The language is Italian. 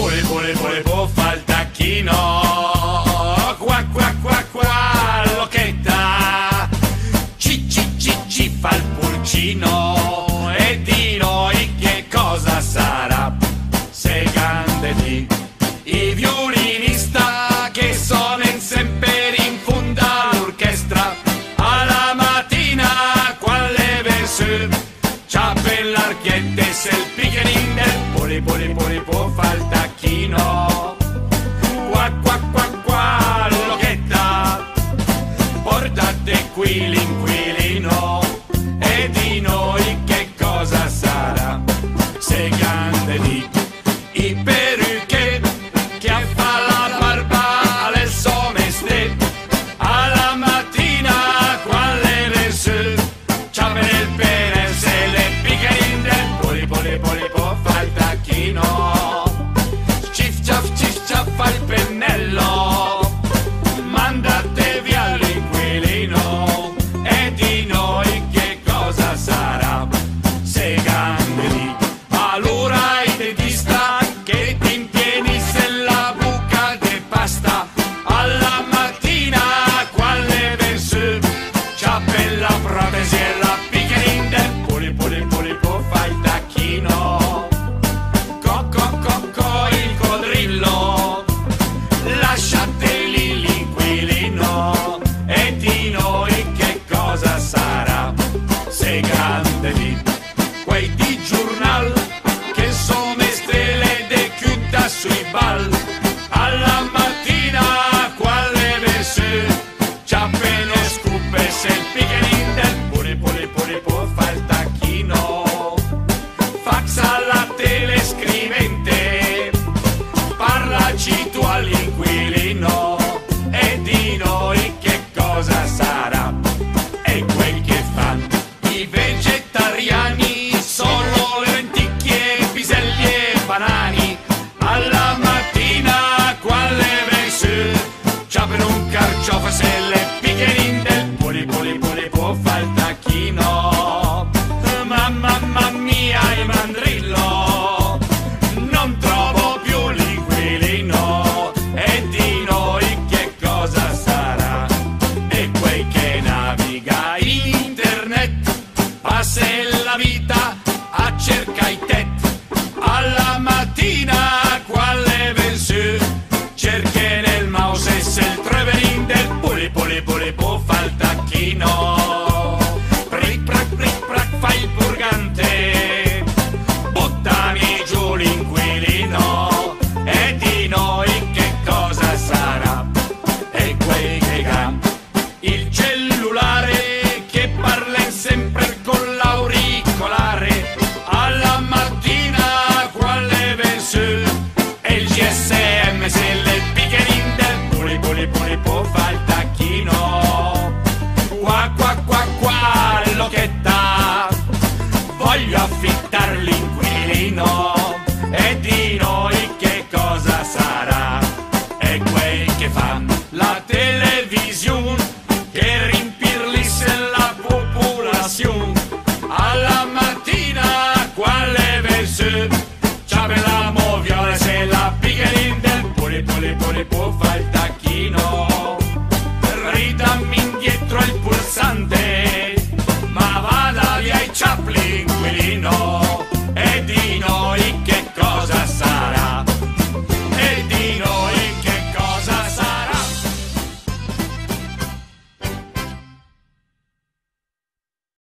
Volevo fa il tacchino, qua qua qua qua l'occhetta, ci fa il pulcino, e di noi che cosa sarà? Se grande di i violinista che sono sempre in fondo all'orchestra, alla mattina quale verso c'ha per l'archiette se il piccherin del poli può fa il tacchino, qua qua qua qua l'occhetta, portate qui l'inquilino, e di noi che cosa sarà? Se grande di i perruche che fa la barba alle somestre, alla mattina quale verso c'ha per il pene se le piccherin del poli può fa il tacchino, cif ciaf fa il pennello, mandate via l'inquilino, e di noi che cosa sarà? Se grande di allora il dentista che ti impieni se la buca di pasta, alla mattina quale verso c'ha per la protesi e la piccherin del poli può fa il tacchino, co il codrillo, lasciate lì l'inquilino, e di noi che cosa sarà? Se grande di quei di giornal che sono stelle de chiutta sui bal, alla mattina quale verso c'ha appena scuppe se il piccherin del poli può fa il tacchino, fax alla telescrivente, parlaci tu all'inquilino, e di noi che cosa sarà? E quel che fanno i vegetariani, solo lenticchie, piselli e banani,